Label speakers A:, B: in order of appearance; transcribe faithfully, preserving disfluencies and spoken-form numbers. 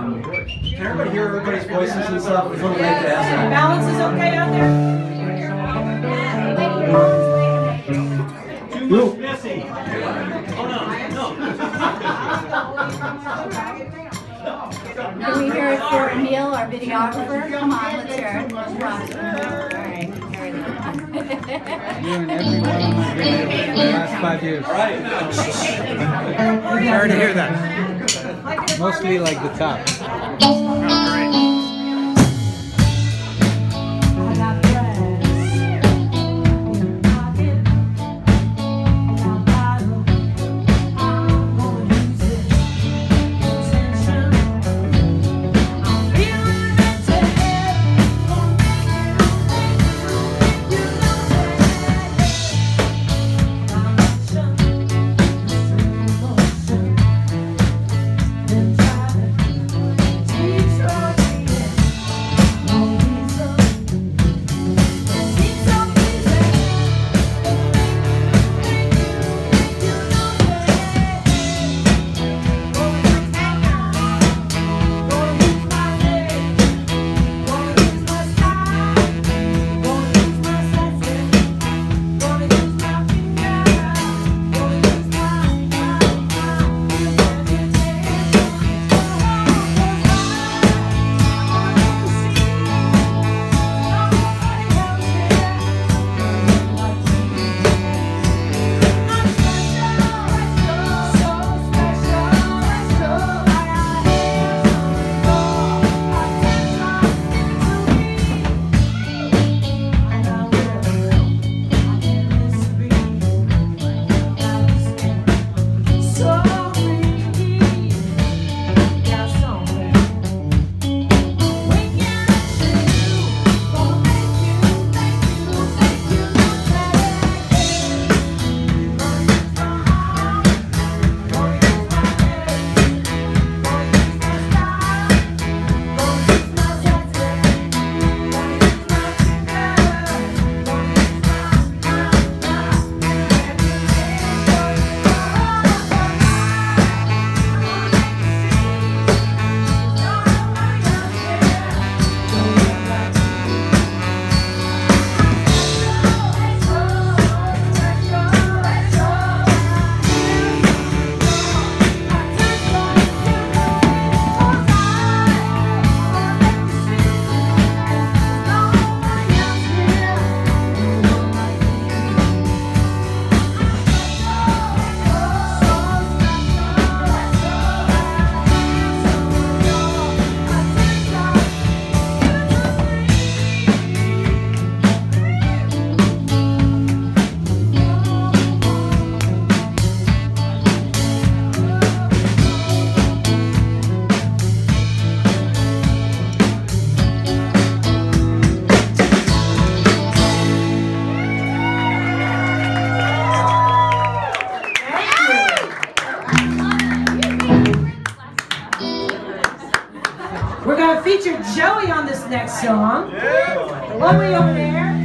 A: Can everybody hear everybody's voices and stuff? It's a little late to ask that.
B: Balance is okay out there?
A: Woo.
C: Can we hear it for Emil, our videographer? Come on, let's hear it. All right, very good.
D: Doing every one of my videos for the last five years.
A: All right.
D: Sorry to hear that. Mostly like the top.
B: We're going to feature Joey on this next song. The one way over there.